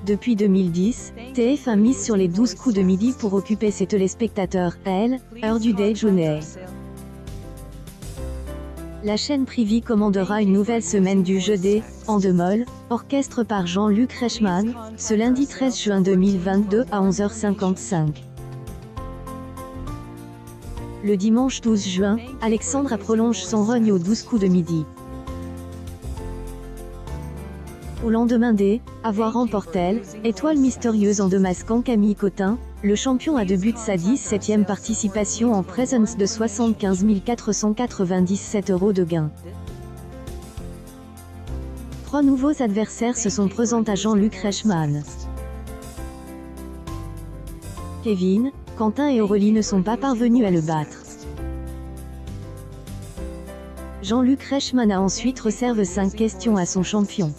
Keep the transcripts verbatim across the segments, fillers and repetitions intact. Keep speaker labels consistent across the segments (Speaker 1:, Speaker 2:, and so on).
Speaker 1: Depuis deux mille dix, T F un mise sur les douze coups de midi pour occuper ses téléspectateurs, à elle, heure du déjeuner. La chaîne privée commandera une nouvelle semaine du jeudi, en deux molles, orchestre par Jean-Luc Reichmann, ce lundi treize juin deux mille vingt-deux à onze heures cinquante-cinq. Le dimanche douze juin, Alexandra prolonge son règne aux douze coups de midi. Au lendemain des « Avoir remporté, étoile mystérieuse en démasquant Camille Cotin, le champion a débuté sa dix-septième participation en présence de soixante-quinze mille quatre cent quatre-vingt-dix-sept euros de gains. Trois nouveaux adversaires se sont présentés à Jean-Luc Reichmann. Kevin, Quentin et Aurélie ne sont pas parvenus à le battre. Jean-Luc Reichmann a ensuite réservé cinq questions à son champion.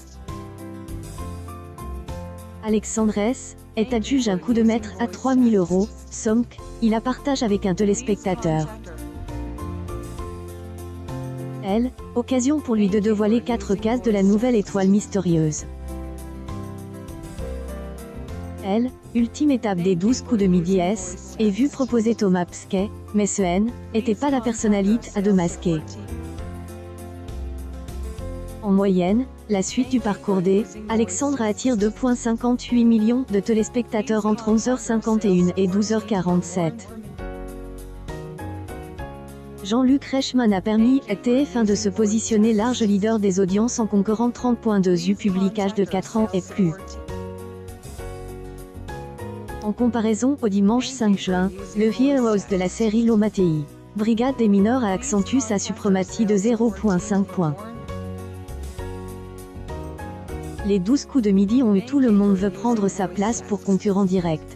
Speaker 1: Alexandre S. est adjuge un coup de maître à trois mille euros, somme qu'il a partage avec un téléspectateur. Elle, occasion pour lui de dévoiler quatre cases de la nouvelle étoile mystérieuse. Elle, ultime étape des douze coups de midi S, est vue proposer Thomas Pesquet, mais ce N, était pas la personnalité à démasquer. En moyenne, la suite du parcours des Alexandra attire deux virgule cinquante-huit millions de téléspectateurs entre onze heures cinquante et une et douze heures quarante-sept. Jean-Luc Reichmann a permis à T F un de se positionner large leader des audiences en conquérant trente virgule deux U public âge de quatre ans et plus. En comparaison au dimanche cinq juin, le Heroes de la série Lomatei, Brigade des mineurs a accentué sa suprématie de zéro virgule cinq points. Les douze coups de midi ont eu tout le monde veut prendre sa place pour concurrent direct.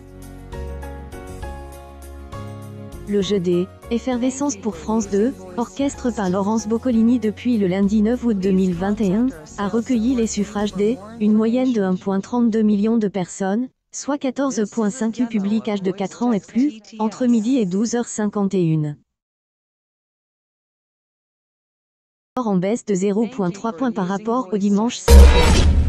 Speaker 1: Le jeudi, effervescence pour France deux, orchestre par Laurence Boccolini depuis le lundi neuf août deux mille vingt et un, a recueilli les suffrages des, une moyenne de un virgule trente-deux millions de personnes, soit quatorze virgule cinq U public âge de quatre ans et plus, entre midi et douze heures cinquante et une. En baisse de zéro virgule trois points par rapport au dimanche cinq juin.